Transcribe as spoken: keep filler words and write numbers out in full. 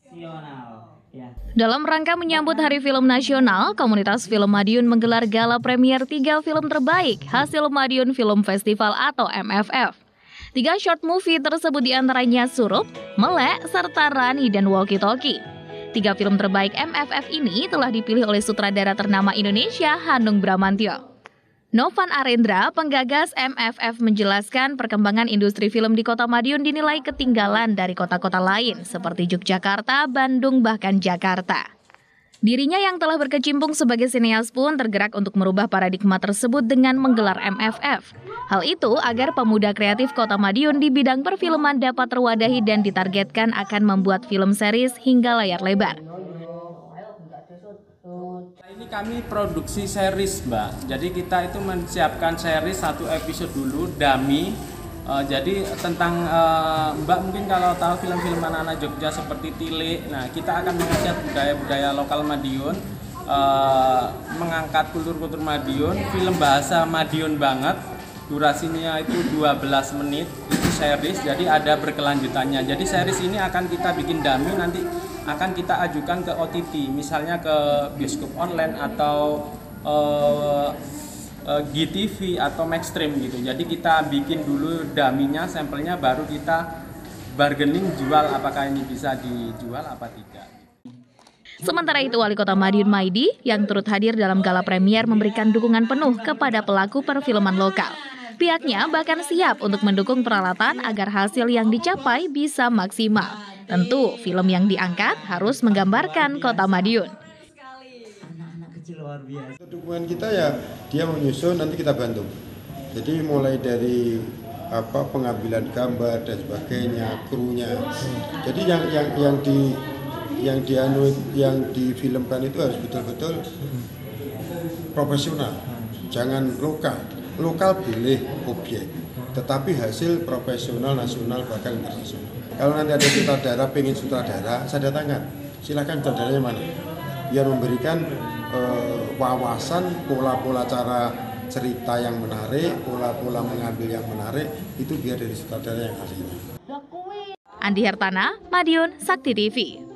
Dalam rangka menyambut Hari Film Nasional, komunitas Film Madiun menggelar gala premier tiga film terbaik hasil Madiun Film Festival atau M F F. Tiga short movie tersebut diantaranya Surup, Melek, serta Rani dan Walkie Talkie. Tiga film terbaik M F F ini telah dipilih oleh sutradara ternama Indonesia, Hanung Bramantyo. Novan Arendra, penggagas M F F, menjelaskan perkembangan industri film di Kota Madiun dinilai ketinggalan dari kota-kota lain seperti Yogyakarta, Bandung, bahkan Jakarta. Dirinya yang telah berkecimpung sebagai sineas pun tergerak untuk merubah paradigma tersebut dengan menggelar M F F. Hal itu agar pemuda kreatif Kota Madiun di bidang perfilman dapat terwadahi dan ditargetkan akan membuat film series hingga layar lebar. Ini kami produksi series, Mbak. Jadi kita itu menyiapkan series satu episode dulu, dummy. Uh, jadi tentang uh, Mbak mungkin kalau tahu film-film anak-anak Jogja seperti Tilik. Nah, kita akan mengangkat budaya-budaya lokal Madiun, uh, mengangkat kultur-kultur Madiun, film bahasa Madiun banget. Durasinya itu dua belas menit, itu series, jadi ada berkelanjutannya. Jadi series ini akan kita bikin dummy, nanti akan kita ajukan ke O T T, misalnya ke bioskop online atau uh, uh, G T V atau Maxstream gitu. Jadi kita bikin dulu dummy-nya, sampelnya, baru kita bargaining jual apakah ini bisa dijual apa tidak. Sementara itu, Wali Kota Madiun Maidi yang turut hadir dalam gala premier memberikan dukungan penuh kepada pelaku perfilman lokal. Pihaknya bahkan siap untuk mendukung peralatan agar hasil yang dicapai bisa maksimal. Tentu, film yang diangkat harus menggambarkan Kota Madiun. Dukungan kita ya, dia menyusun, nanti kita bantu. Jadi mulai dari apa pengambilan gambar dan sebagainya, krunya. Jadi yang yang yang di yang dianu yang difilmkan itu harus betul-betul profesional, jangan lokal. Lokal boleh objek, tetapi hasil profesional, nasional, bahkan internasional. Kalau nanti ada sutradara, pengen sutradara, saya datangkan, silakan sutradaranya mana, biar memberikan eh, wawasan, pola-pola cara cerita yang menarik, pola-pola mengambil yang menarik, itu biar dari sutradara yang aslinya. Andi Hertana, Madiun, Sakti T V.